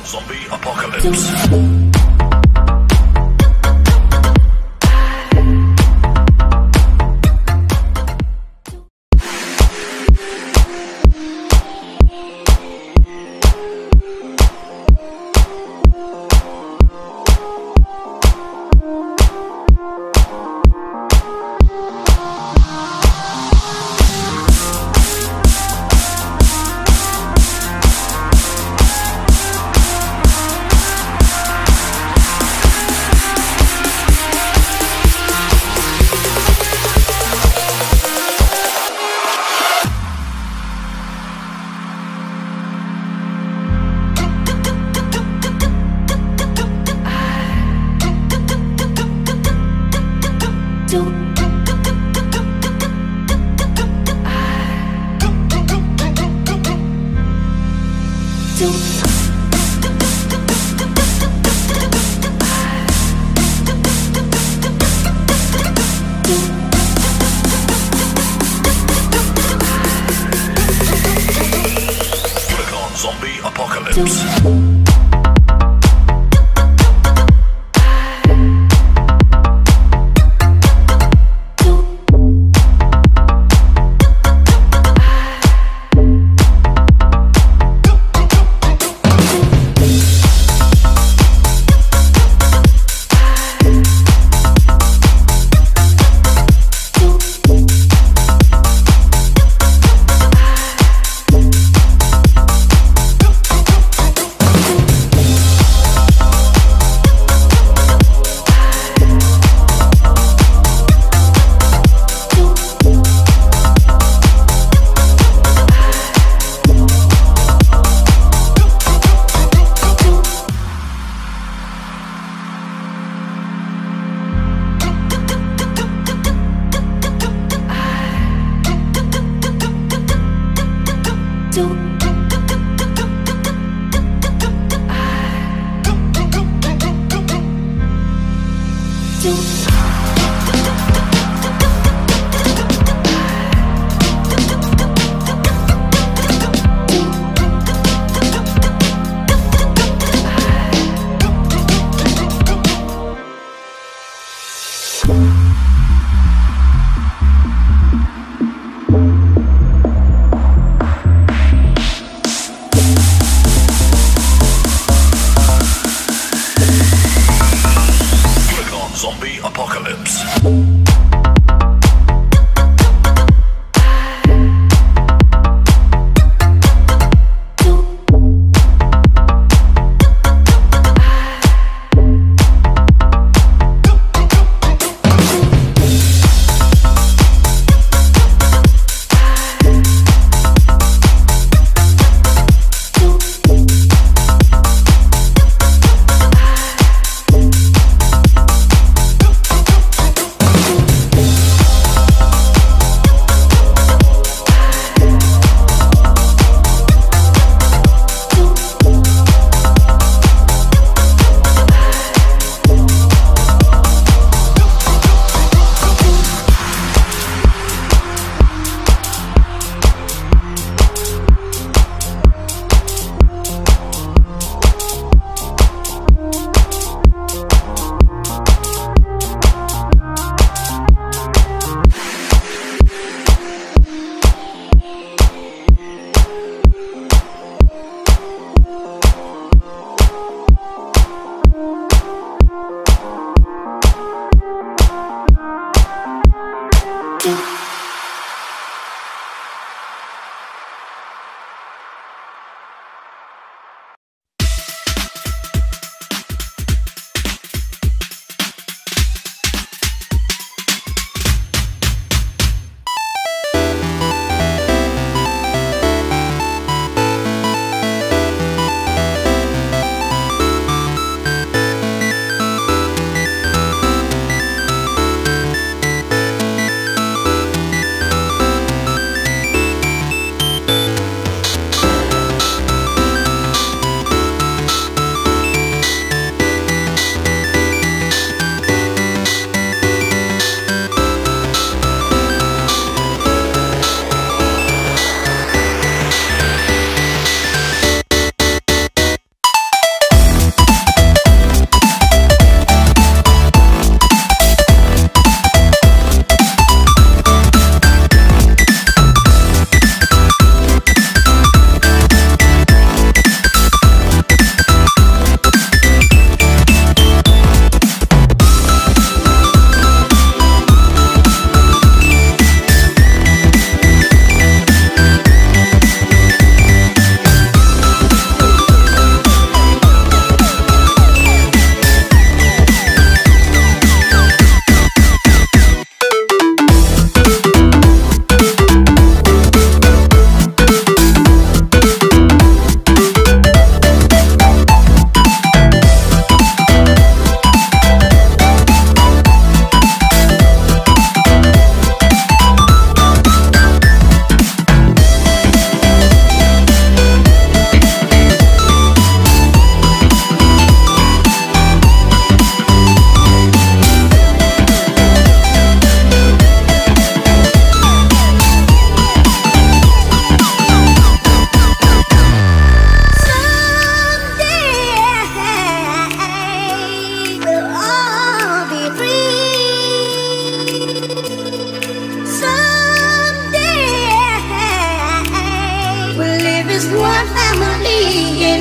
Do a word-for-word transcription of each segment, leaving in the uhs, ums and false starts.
Zombie Apocalypse. Zombie Apocalypse. Zombie Apocalypse.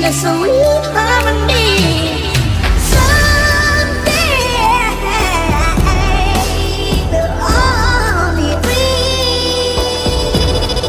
a sweet harmony. Someday we'll all be free.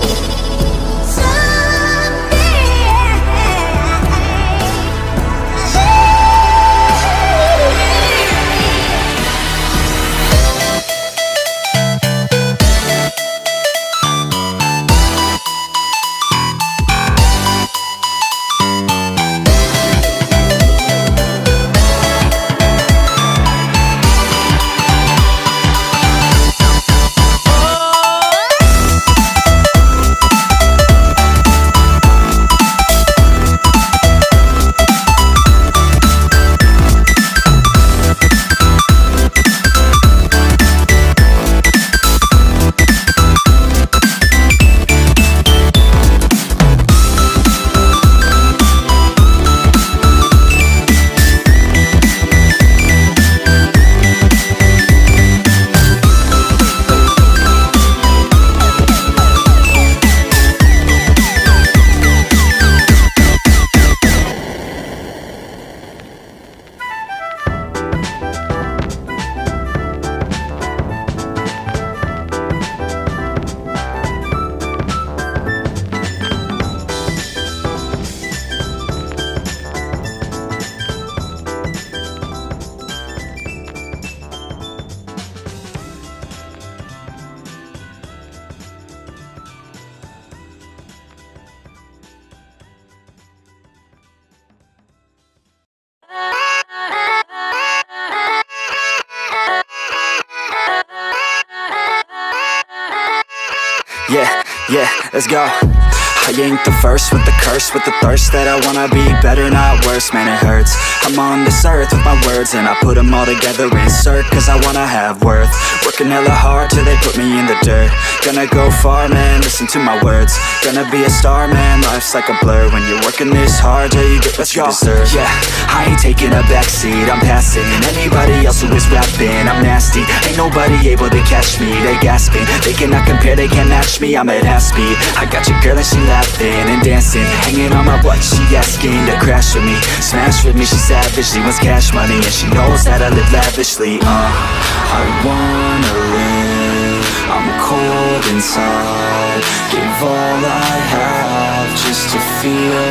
Yeah, yeah, let's go. I ain't the first with the curse, with the thirst that I wanna be better, not worse, man it hurts. I'm on this earth with my words and I put them all together, insert, cause I wanna have worth. Working hella hard till they put me in the dirt. Gonna go far, man, listen to my words. Gonna be a star, man, life's like a blur. When you're working this hard till you get what you deserve. Yeah, I ain't taking a backseat, I'm passing anybody else who is rapping. I'm nasty, ain't nobody able to catch me. They gasping, they cannot compare, they can't match me. I'm at half speed, I got your girl and she laughing and dancing, hanging on my butt, she asking to crash with me, smash with me, she savage, she wants cash money, and she knows that I live lavishly. Uh, I wanna live, I'm cold inside, give all I have just to feel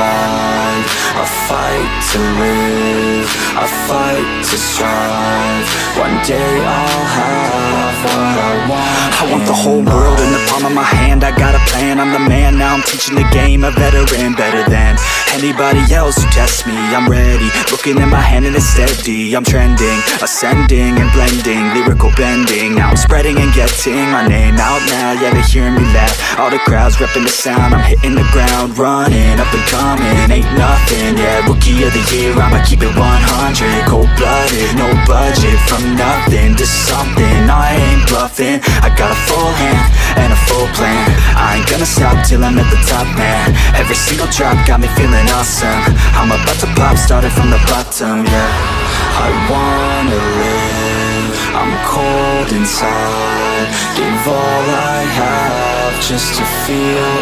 alive. I fight to live, I fight to strive, one day I'll have what I want. I want the whole world in the palm of my hand, I got a plan, I'm the man, now I'm teaching the game, a veteran, better than anybody else who tests me. I'm ready, looking at my hand and it's steady. I'm trending, ascending and blending, lyrical bending. Now I'm spreading and getting my name out now. Yeah, they hearing me laugh, all the crowds repping the sound. I'm hitting the ground, running, up and coming, ain't nothing. Yeah, rookie of the year, I'ma keep it one hundred. Cold-blooded, no budget, from nothing to something. I ain't bluffing, I got a full hand and a full plan. I ain't gonna stop till I'm at the top, man. Every single drop got me feeling awesome. I'm about to pop, started from the bottom, yeah. I wanna live, I'm cold inside, give all I have just to feel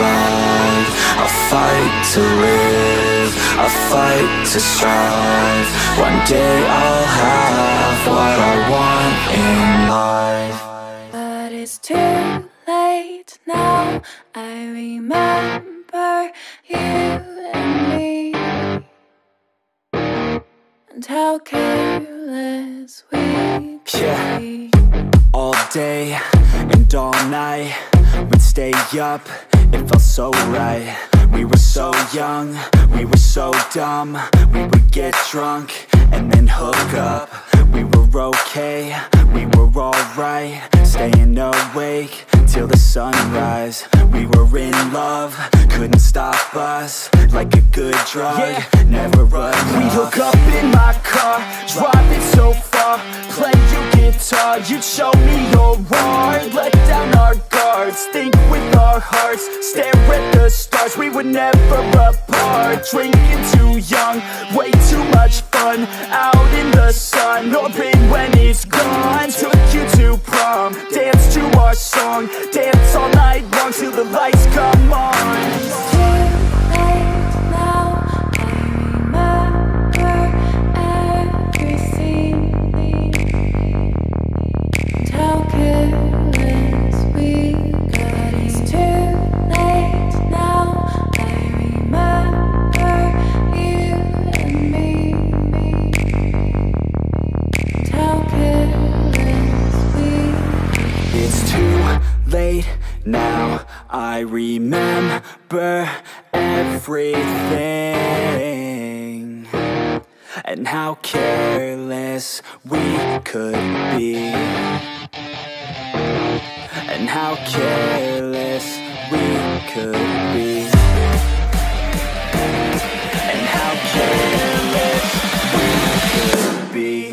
alive. I fight to live, I fight to strive, one day I'll have what I want in life. But it's too late now, I remember you and me, and how careless we could Yeah. be. All day and all night, we'd stay up, it felt so right. We were so young, we were so dumb. We would get drunk and then hook up. We were okay, we were alright, staying awake till the sunrise. We were in love, couldn't stop us, like a good drug, yeah. Never enough. We'd hook up in my car, driving so far, play you guitar, you'd show me your art, let down our guards, think with our hearts, stare at the stars. We were never apart, drinking too young, way too much fun, out in the sun, hoping when it's gone. Took you to prom, dance to our song, dance all night long till the lights come on. It's too late now, It's too late now, I remember everything, and how careless we could be, and how careless we could be, and how careless we could be.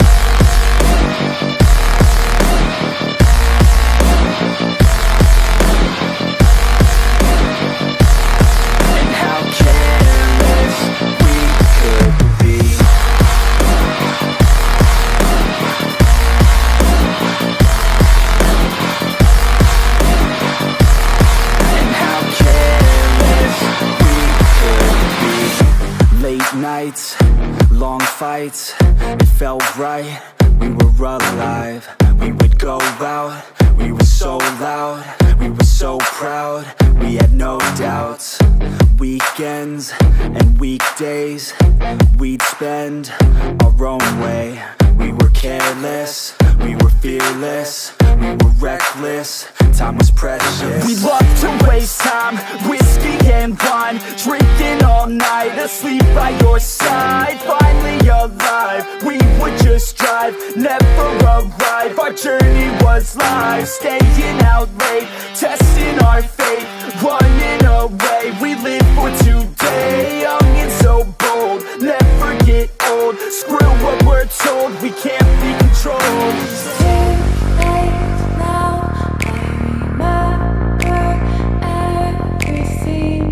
Nights, long fights, it felt right, we were alive. We would go out, we were so loud, we were so proud, we had no doubts. Weekends and weekdays, we'd spend our own way. We were careless, we were fearless, we were reckless, time was precious. We loved to waste time, whiskey and wine, drinking all night, asleep by your side. Finally alive, we would just drive, never arrive. Our journey was live, staying out late, testing our fate, running away. We live for today, young and so bold, never get old. Screw what we're told, we can't be controlled. It's too late now, I remember everything,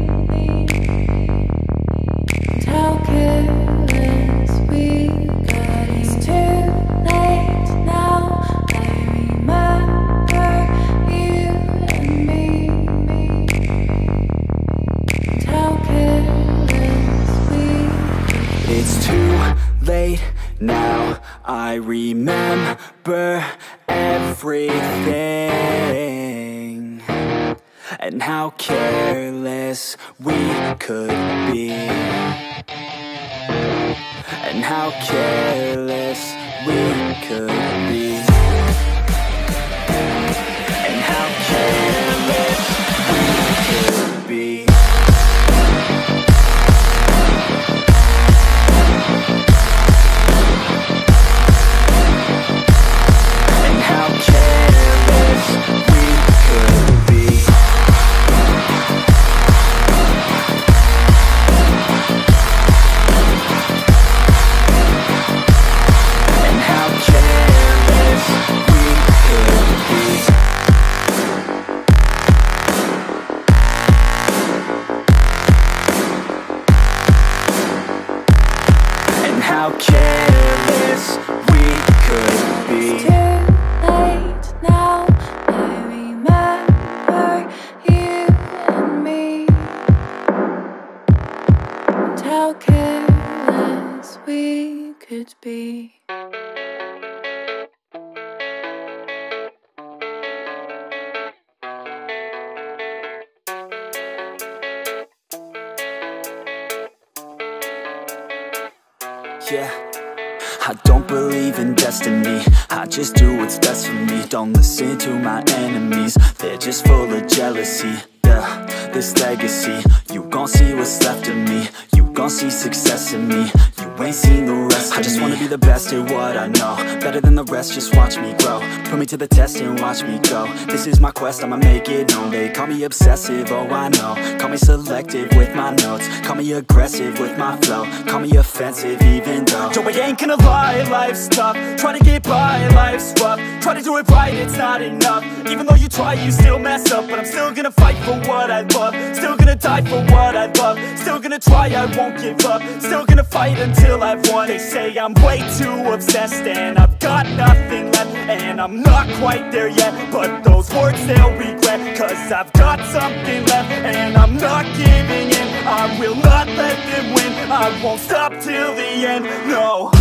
and how careless we got. It's too late now, I remember you and me, and how careless we got. It's too late now, I remember everything, and how careless we could be, and how careless we could be, and how careless we could be. How careless we could be. It's too late now, I remember you and me, and how careless we could be. Yeah, I don't believe in destiny, I just do what's best for me. Don't listen to my enemies, they're just full of jealousy. Yeah, this legacy, you gon' see what's left of me. You gon' see success in me, you ain't seen the rest of me. I just wanna be the best at what I know, better than the rest, just watch me grow. Put me to the test and watch me go. This is my quest, I'ma make it known. They call me obsessive, oh I know. Call me selective with my notes, call me aggressive with my flow, call me offensive even though Joe, I ain't gonna lie, life's tough. Try to get by, life's rough. Try to do it right, it's not enough. Even though you try, you still mess up. But I'm still gonna fight for what I love, still gonna die for what I love, still gonna try, I won't give up, still gonna fight until I've won. They say I'm way too obsessed and I've got nothing left, and I'm not quite there yet, but those words they'll regret, cause I've got something left and I'm not giving in. I will not let them win, I won't stop till the end, no.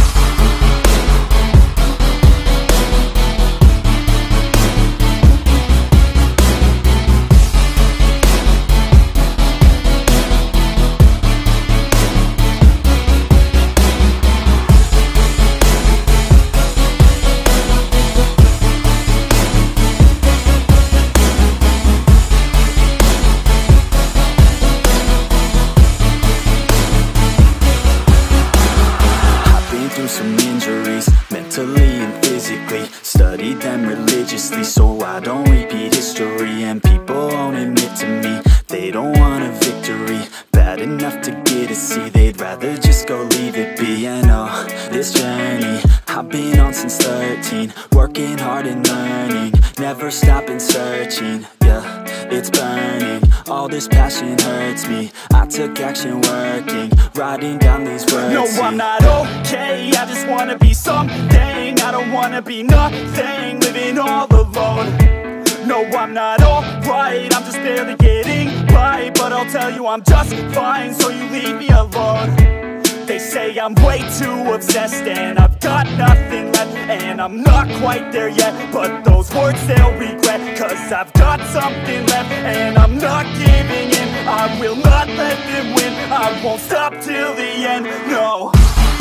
read them religiously so I don't repeat history. And people won't admit to me they don't want a victory bad enough to get a C. They'd rather just go leave it be. And oh, this journey I've been on since thirteen, working hard and learning, never stopping searching. Yeah, it's burning, all this passion hurts me. I took action working, writing down these words. No, I'm not okay, I just wanna be something. I don't wanna be nothing, living all alone. No, I'm not alright, I'm just barely getting by. But I'll tell you I'm just fine, so you leave me alone. They say I'm way too obsessed and I've got nothing left, and I'm not quite there yet, but those words they'll regret. Cause I've got something left and I'm not giving in. I will not let them win, I won't stop till the end, no.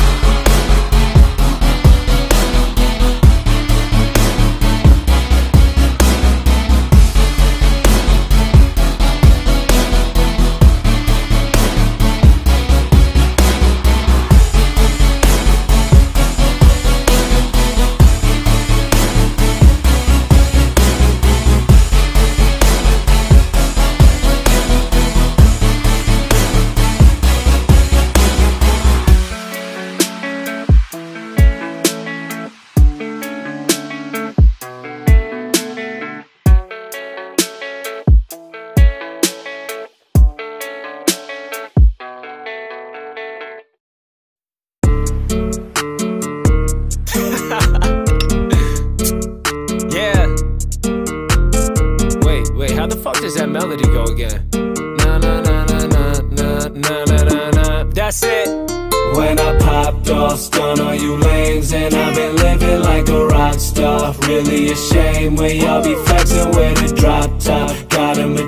Does that melody go again? Na na na na na na na na na na. That's it. When I popped off, stun on you lanes, and I've been living like a rock star. Really a shame when y'all be flexing with a drop top. Got a